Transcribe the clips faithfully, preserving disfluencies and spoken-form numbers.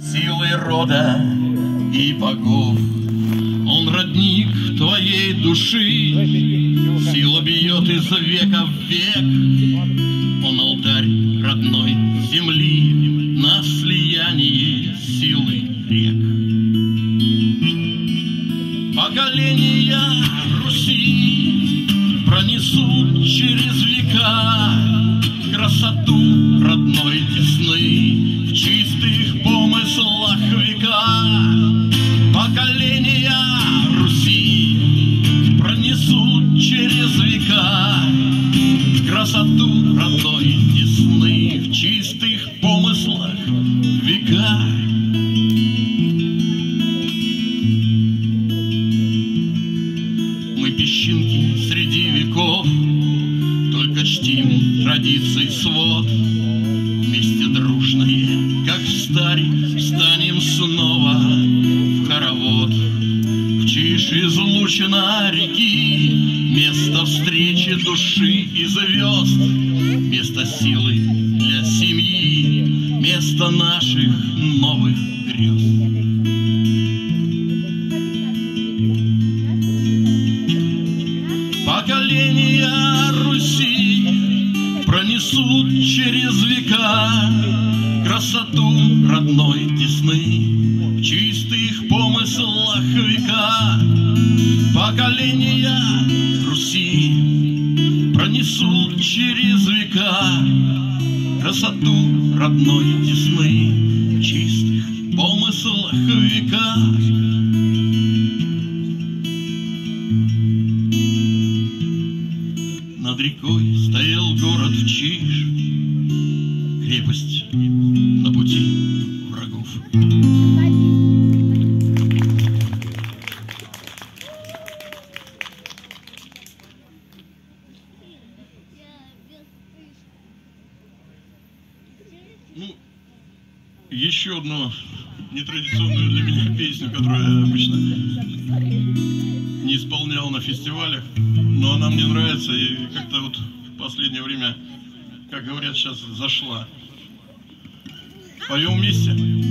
Силой рода и богов он родник твоей души, сила бьет из века в век, он алтарь родной земли на слиянии силы рек. Поколения Руси пронесут через века красоту родной Десны в чистых помыслах века. Поколения Руси пронесут через века красоту родной Десны в чистых помыслах века. Мы песчинки среди веков, только чтим традиций свод. Вместе дружные, как встарь, станем снова в хоровод. В чиж излучина реки, место встречи души и звезд, место силы для семьи, место наших новых грез. Поколения Руси пронесут через века красоту родной Десны в чистых помыслах века. Поколения Руси пронесут через века красоту родной Десны в чистых помыслах века. Над рекой стоял город Чиж, крепость на пути врагов. Ну, еще одну нетрадиционную для меня песню, которую я обычно не исполнял на фестивалях, но она мне нравится и как-то вот в последнее время, как говорят сейчас, зашла. Поем вместе.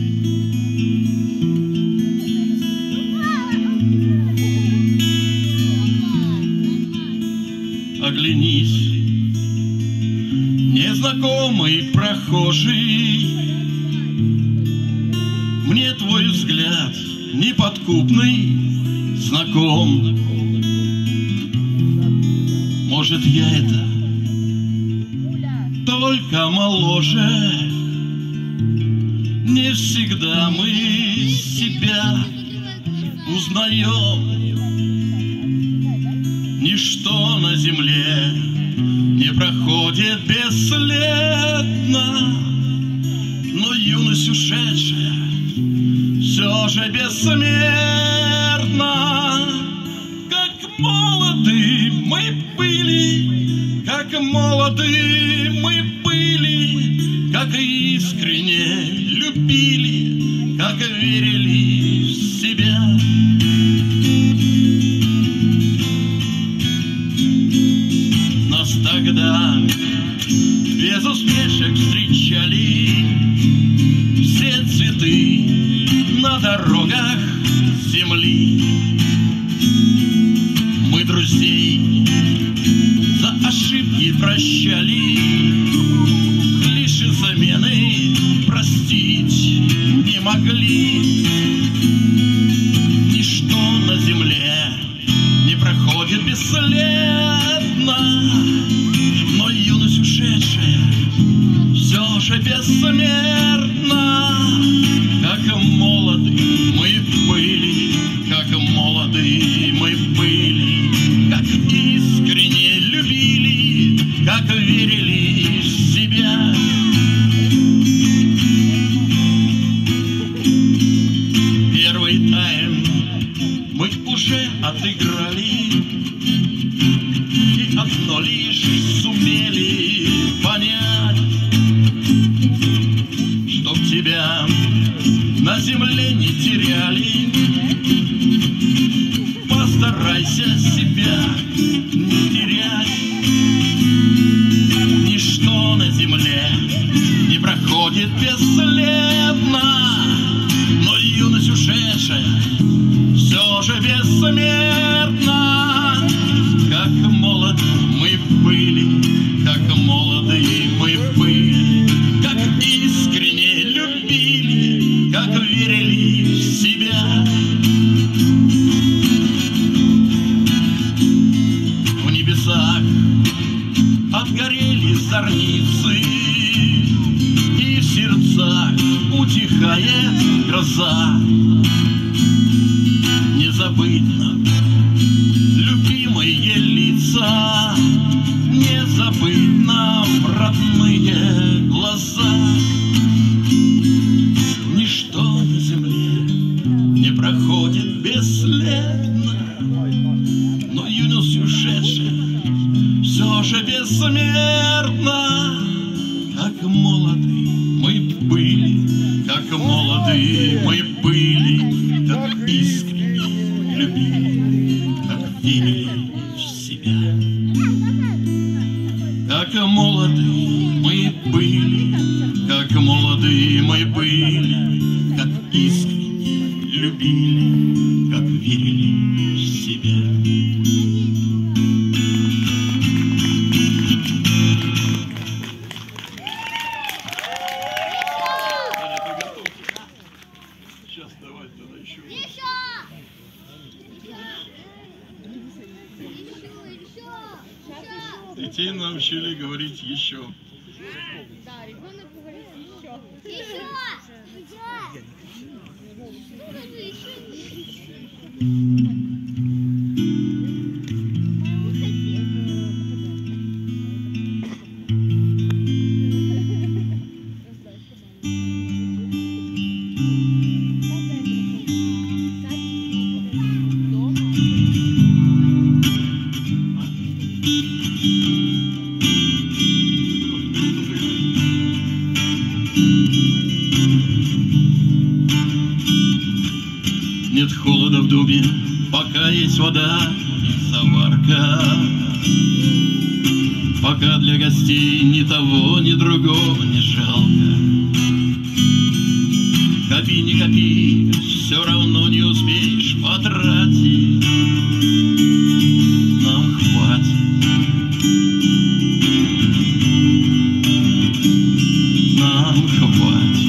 Оглянись, незнакомый прохожий, мне твой взгляд неподкупный знаком. Может, я это только моложе. Не всегда мы себя узнаем. Ничто на земле не проходит бесследно, но юность ушедшая все же бессмертна. Как молоды мы были, как молоды мы были, как искренне любили, как верили в себя. Нас тогда без успешек встречали все цветы на дорогах земли. Мы друзей за ошибки прощали, лишь замены простить не могли. Ничто на земле не проходит бесследно, но юность ушедшая все же бессмертна. Как молоды мы были, как молоды мы были, как искренне любили, как верили в себя. Первый тайм мы уже отыграли, и одно лишь сумели понять, чтоб тебя на земле не теряли. Постарайся себя не терять. Ничто на земле не проходит бесследно, любили, как верили в себя. В небесах отгорели зорницы, и в сердцах утихает гроза. Не забыть нам любимые лица, не забыть нам родные глаза. Ничто на земле не проходит бесследно, но юность ушедшая все же бессмертна. Как молоды мы были, как молоды мы были, как искренне любили, как верили в себя. Как молоды мы были, как молоды мы были, как искренне любили, как верили в себя. Сейчас давай тогда еще. Детей научили говорить еще. Да, ребенок говорит еще. Еще! Нет холода в доме, пока есть вода и заварка. Пока для гостей ни того, ни другого не жалко. Копи, не копи, все равно не успеешь потратить. Нам хватит. Нам хватит.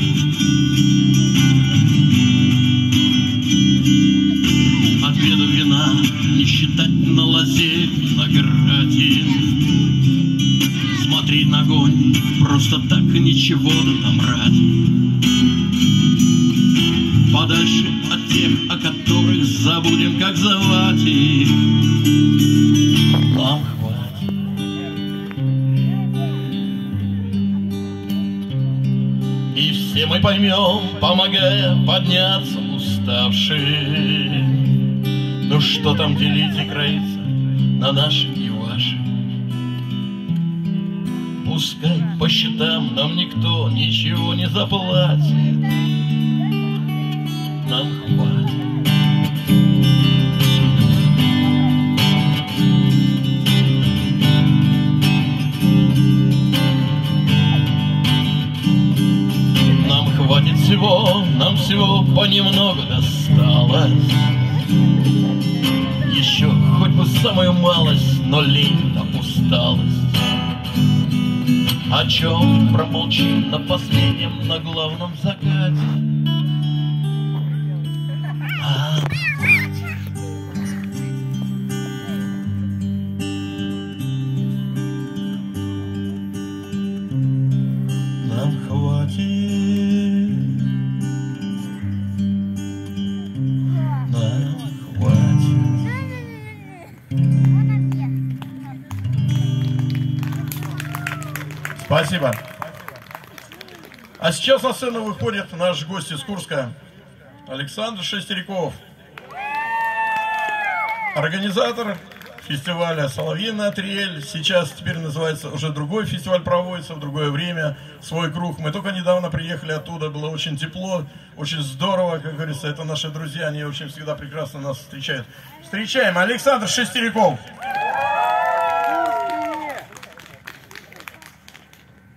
Отведу вина, не считать на лозе виноградин. Смотреть на огонь, просто так ничего там ради. Подальше от тех, о которых забудем, как завати. Нам хватит. И все мы поймем, помогая подняться уставшим. Ну что там делить и кроиться на наши и ваши? Пускай по счетам нам никто ничего не заплатит. Нам хватит. Нам хватит всего, нам всего понемногу досталось. Еще хоть бы самую малость, но лень да усталость. О чем промолчим на последнем, на главном закате? А, нам хватит. Нам хватит. Спасибо. А сейчас на сцену выходит наш гость из Курска Александр Шестеряков, организатор фестиваля «Соловьиная трель». Сейчас теперь называется уже другой фестиваль, проводится в другое время, свой круг. Мы только недавно приехали оттуда, было очень тепло, очень здорово, как говорится, это наши друзья, они очень всегда прекрасно нас встречают. Встречаем Александр Шестеряков.